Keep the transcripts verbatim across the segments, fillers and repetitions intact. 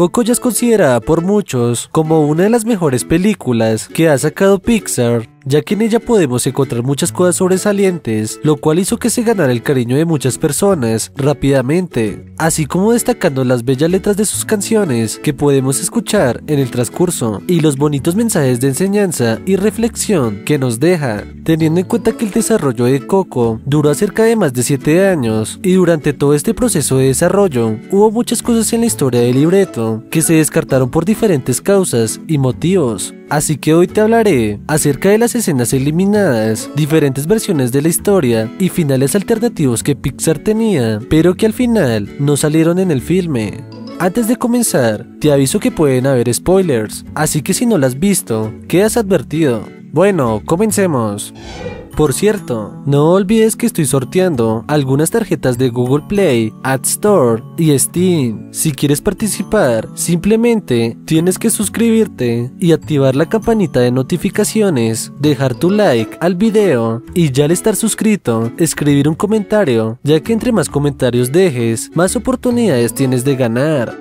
Coco ya es considerada por muchos como una de las mejores películas que ha sacado Pixar, ya que en ella podemos encontrar muchas cosas sobresalientes, lo cual hizo que se ganara el cariño de muchas personas rápidamente, así como destacando las bellas letras de sus canciones que podemos escuchar en el transcurso y los bonitos mensajes de enseñanza y reflexión que nos deja, teniendo en cuenta que el desarrollo de Coco duró cerca de más de siete años y durante todo este proceso de desarrollo hubo muchas cosas en la historia del libreto que se descartaron por diferentes causas y motivos. Así que hoy te hablaré acerca de las escenas eliminadas, diferentes versiones de la historia y finales alternativos que Pixar tenía, pero que al final no salieron en el filme. Antes de comenzar, te aviso que pueden haber spoilers, así que si no lo has visto, quedas advertido. Bueno, comencemos. Por cierto, no olvides que estoy sorteando algunas tarjetas de Google Play, App Store y Steam. Si quieres participar, simplemente tienes que suscribirte y activar la campanita de notificaciones, dejar tu like al video y ya al estar suscrito, escribir un comentario, ya que entre más comentarios dejes, más oportunidades tienes de ganar.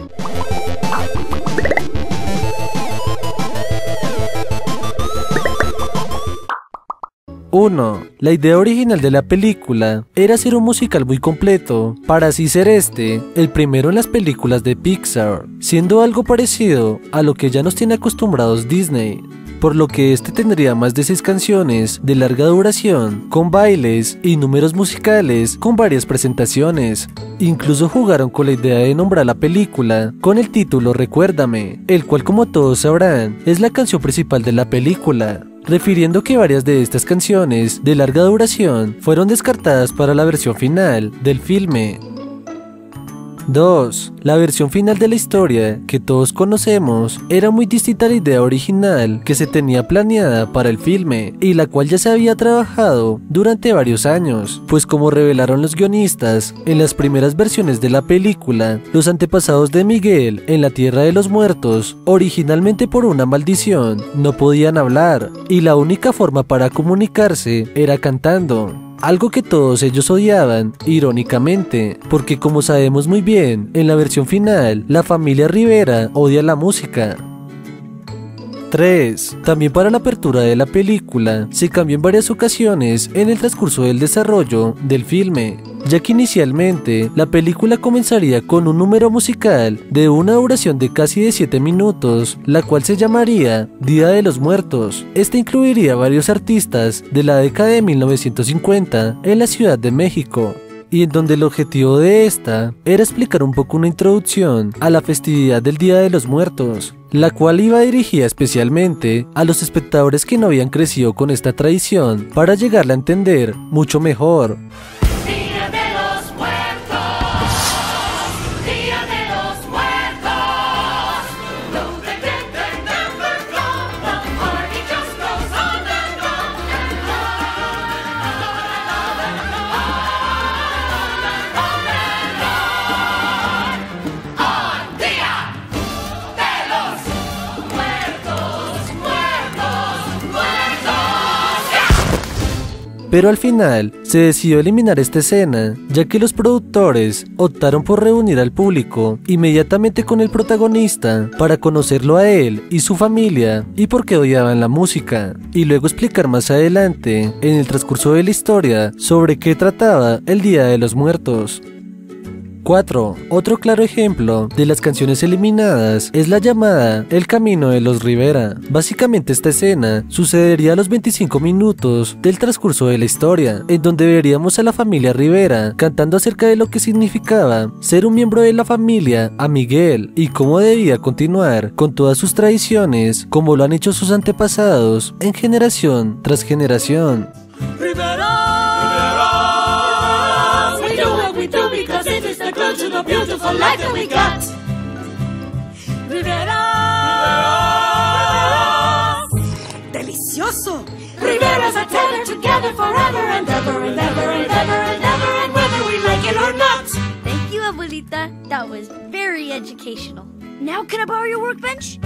uno. La idea original de la película era hacer un musical muy completo, para así ser este, el primero en las películas de Pixar, siendo algo parecido a lo que ya nos tiene acostumbrados Disney, por lo que este tendría más de seis canciones de larga duración, con bailes y números musicales con varias presentaciones. Incluso jugaron con la idea de nombrar la película con el título Recuérdame, el cual, como todos sabrán, es la canción principal de la película, refiriendo que varias de estas canciones de larga duración fueron descartadas para la versión final del filme. dos. La versión final de la historia que todos conocemos era muy distinta a la idea original que se tenía planeada para el filme y la cual ya se había trabajado durante varios años, pues como revelaron los guionistas, en las primeras versiones de la película, los antepasados de Miguel en la Tierra de los Muertos, originalmente por una maldición, no podían hablar y la única forma para comunicarse era cantando. Algo que todos ellos odiaban, irónicamente, porque como sabemos muy bien, en la versión final, la familia Rivera odia la música. tres. También para la apertura de la película, se cambió en varias ocasiones en el transcurso del desarrollo del filme, ya que inicialmente la película comenzaría con un número musical de una duración de casi de siete minutos, la cual se llamaría Día de los Muertos. Este incluiría varios artistas de la década de mil novecientos cincuenta en la Ciudad de México, y en donde el objetivo de esta era explicar un poco una introducción a la festividad del Día de los Muertos, la cual iba dirigida especialmente a los espectadores que no habían crecido con esta tradición para llegarla a entender mucho mejor. Pero al final se decidió eliminar esta escena, ya que los productores optaron por reunir al público inmediatamente con el protagonista para conocerlo a él y su familia y por qué odiaban la música, y luego explicar más adelante en el transcurso de la historia sobre qué trataba el Día de los Muertos. cuatro. Otro claro ejemplo de las canciones eliminadas es la llamada El Camino de los Rivera. Básicamente esta escena sucedería a los veinticinco minutos del transcurso de la historia, en donde veríamos a la familia Rivera cantando acerca de lo que significaba ser un miembro de la familia a Miguel y cómo debía continuar con todas sus tradiciones como lo han hecho sus antepasados en generación tras generación. Rivera, we do what we do because it is the clue to the beautiful life that we got. Rivera, delicioso. Rivera's are tethered together forever and ever and ever and ever and ever and whether we like it or not. Thank you, Abuelita. That was very educational. Now can I borrow your workbench?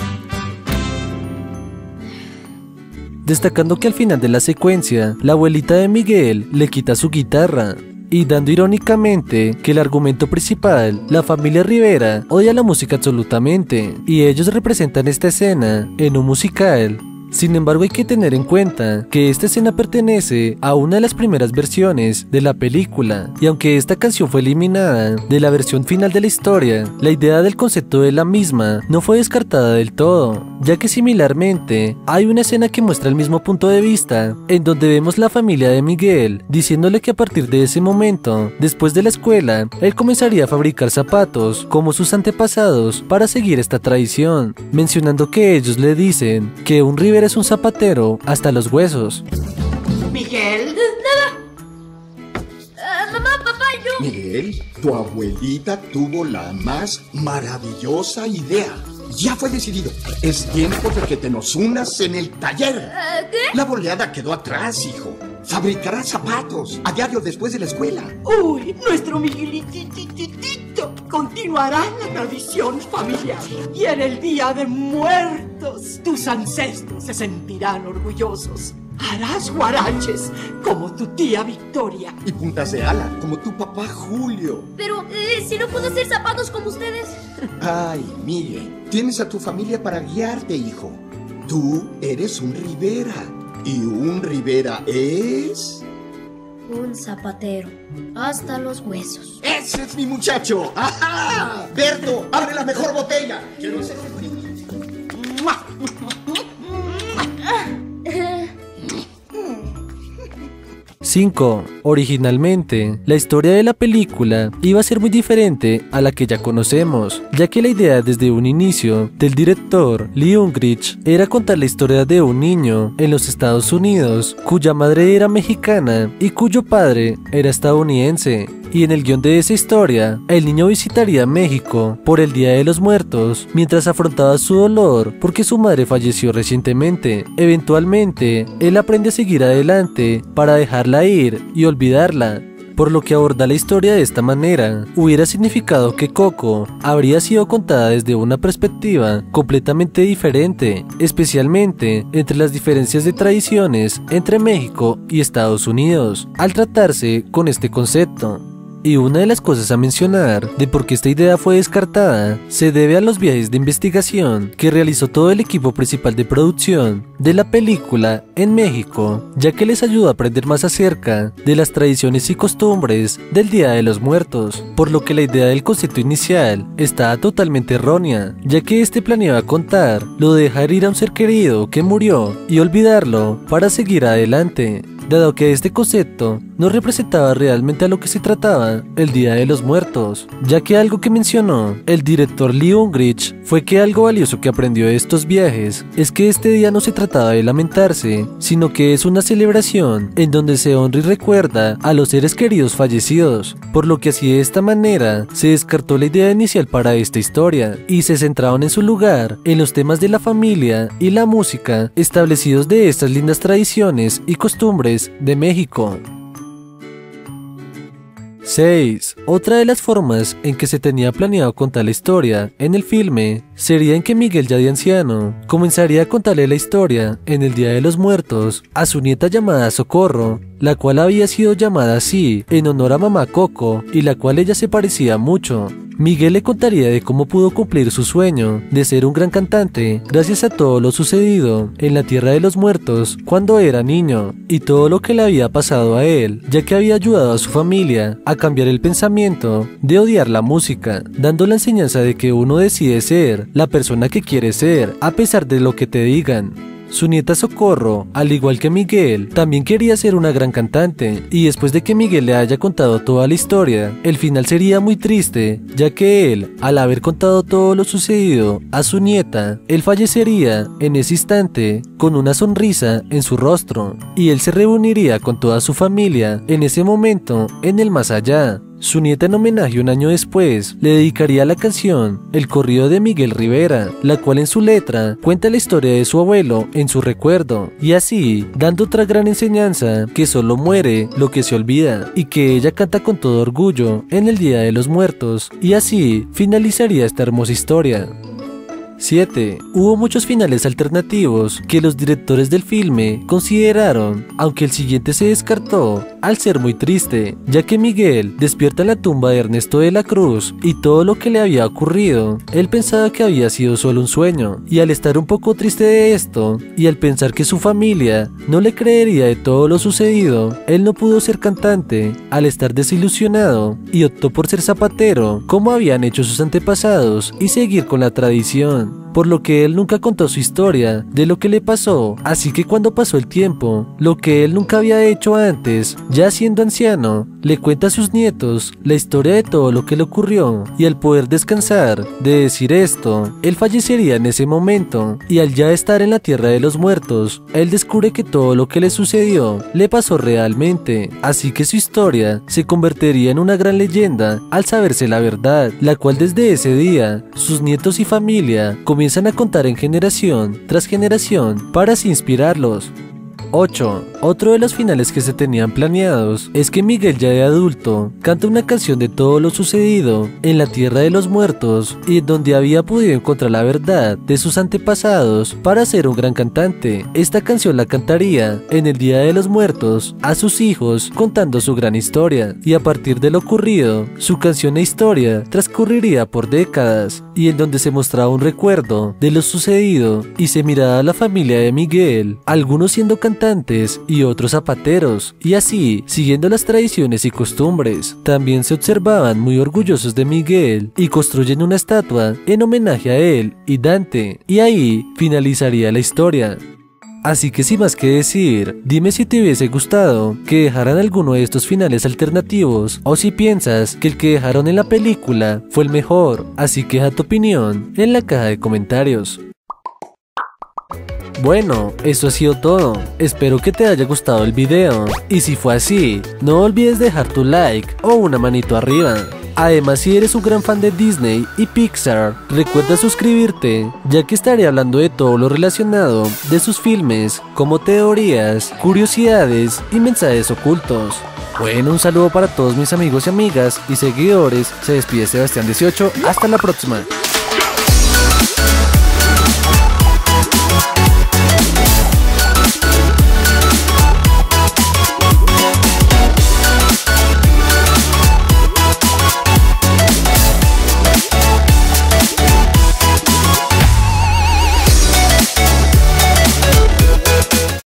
Destacando que al final de la secuencia, la abuelita de Miguel le quita su guitarra, y dando irónicamente que el argumento principal, la familia Rivera odia la música absolutamente, y ellos representan esta escena en un musical. Sin embargo, hay que tener en cuenta que esta escena pertenece a una de las primeras versiones de la película, y aunque esta canción fue eliminada de la versión final de la historia, la idea del concepto de la misma no fue descartada del todo, ya que similarmente hay una escena que muestra el mismo punto de vista, en donde vemos la familia de Miguel diciéndole que a partir de ese momento, después de la escuela, él comenzaría a fabricar zapatos como sus antepasados para seguir esta tradición, mencionando que ellos le dicen que un Rivera es un zapatero hasta los huesos. ¿Miguel? Nada. Uh, mamá, papá, yo... Miguel, tu abuelita tuvo la más maravillosa idea. Ya fue decidido. Es tiempo de que te nos unas en el taller. Uh, ¿Qué? La boleada quedó atrás, hijo. Fabricarás zapatos a diario después de la escuela. Uy, nuestro Miguelitititito continuará la tradición familiar. Y en el Día de Muertos, tus ancestros se sentirán orgullosos. Harás guaraches como tu tía Victoria. Y puntas de ala como tu papá Julio. Pero, eh, si no puedo hacer zapatos como ustedes. Ay, Miguel, tienes a tu familia para guiarte, hijo. Tú eres un Rivera. Y un Rivera es... Un zapatero hasta los huesos. ¡Ese es mi muchacho! ¡Ajá! Berto, abre la mejor botella. Quiero ser feliz. ¡Mua! cinco. Originalmente, la historia de la película iba a ser muy diferente a la que ya conocemos, ya que la idea desde un inicio del director Lee Unkrich era contar la historia de un niño en los Estados Unidos cuya madre era mexicana y cuyo padre era estadounidense. Y en el guión de esa historia, el niño visitaría México por el Día de los Muertos mientras afrontaba su dolor porque su madre falleció recientemente. Eventualmente, él aprende a seguir adelante para dejarla ir y olvidarla, por lo que abordar la historia de esta manera hubiera significado que Coco habría sido contada desde una perspectiva completamente diferente, especialmente entre las diferencias de tradiciones entre México y Estados Unidos, al tratarse con este concepto. Y una de las cosas a mencionar de por qué esta idea fue descartada se debe a los viajes de investigación que realizó todo el equipo principal de producción de la película en México, ya que les ayudó a aprender más acerca de las tradiciones y costumbres del Día de los Muertos, por lo que la idea del concepto inicial estaba totalmente errónea, ya que este planeaba contar lo de dejar ir a un ser querido que murió y olvidarlo para seguir adelante, dado que este concepto no representaba realmente a lo que se trataba el Día de los Muertos, ya que algo que mencionó el director Lee Unkrich fue que algo valioso que aprendió de estos viajes es que este día no se trataba de lamentarse, sino que es una celebración en donde se honra y recuerda a los seres queridos fallecidos, por lo que así de esta manera se descartó la idea inicial para esta historia y se centraron en su lugar en los temas de la familia y la música establecidos de estas lindas tradiciones y costumbres de México. seis. Otra de las formas en que se tenía planeado contar la historia en el filme sería en que Miguel, ya de anciano, comenzaría a contarle la historia en el Día de los Muertos a su nieta llamada Socorro, la cual había sido llamada así en honor a mamá Coco y la cual ella se parecía mucho. Miguel le contaría de cómo pudo cumplir su sueño de ser un gran cantante gracias a todo lo sucedido en la Tierra de los Muertos cuando era niño y todo lo que le había pasado a él, ya que había ayudado a su familia a cambiar el pensamiento de odiar la música, dando la enseñanza de que uno decide ser la persona que quiere ser a pesar de lo que te digan. Su nieta Socorro, al igual que Miguel, también quería ser una gran cantante, y después de que Miguel le haya contado toda la historia, el final sería muy triste, ya que él, al haber contado todo lo sucedido a su nieta, él fallecería en ese instante con una sonrisa en su rostro, y él se reuniría con toda su familia en ese momento en el más allá. Su nieta, en homenaje un año después, le dedicaría la canción El corrido de Miguel Rivera, la cual en su letra cuenta la historia de su abuelo en su recuerdo, y así dando otra gran enseñanza, que solo muere lo que se olvida, y que ella canta con todo orgullo en el Día de los Muertos, y así finalizaría esta hermosa historia. siete. Hubo muchos finales alternativos que los directores del filme consideraron, aunque el siguiente se descartó al ser muy triste, ya que Miguel despierta en la tumba de Ernesto de la Cruz y todo lo que le había ocurrido, él pensaba que había sido solo un sueño, y al estar un poco triste de esto, y al pensar que su familia no le creería de todo lo sucedido, él no pudo ser cantante, al estar desilusionado, y optó por ser zapatero, como habían hecho sus antepasados, y seguir con la tradición. Por lo que él nunca contó su historia de lo que le pasó, así que cuando pasó el tiempo, lo que él nunca había hecho antes, ya siendo anciano, le cuenta a sus nietos la historia de todo lo que le ocurrió, y al poder descansar de decir esto, él fallecería en ese momento, y al ya estar en la tierra de los muertos, él descubre que todo lo que le sucedió le pasó realmente, así que su historia se convertiría en una gran leyenda al saberse la verdad, la cual desde ese día, sus nietos y familia comienzan a contar en generación tras generación para así inspirarlos. ocho. Otro de los finales que se tenían planeados es que Miguel, ya de adulto, canta una canción de todo lo sucedido en la tierra de los muertos y donde había podido encontrar la verdad de sus antepasados para ser un gran cantante. Esta canción la cantaría en el Día de los Muertos a sus hijos contando su gran historia, y a partir de lo ocurrido, su canción e historia transcurriría por décadas, y en donde se mostraba un recuerdo de lo sucedido y se miraba a la familia de Miguel, algunos siendo cantantes y otros zapateros, y así, siguiendo las tradiciones y costumbres. También se observaban muy orgullosos de Miguel y construyen una estatua en homenaje a él y Dante, y ahí finalizaría la historia. Así que sin más que decir, dime si te hubiese gustado que dejaran alguno de estos finales alternativos, o si piensas que el que dejaron en la película fue el mejor, así que deja tu opinión en la caja de comentarios. Bueno, eso ha sido todo, espero que te haya gustado el video, y si fue así, no olvides dejar tu like o una manito arriba. Además, si eres un gran fan de Disney y Pixar, recuerda suscribirte, ya que estaré hablando de todo lo relacionado de sus filmes, como teorías, curiosidades y mensajes ocultos. Bueno, un saludo para todos mis amigos y amigas y seguidores, se despide Sebastián dieciocho, hasta la próxima.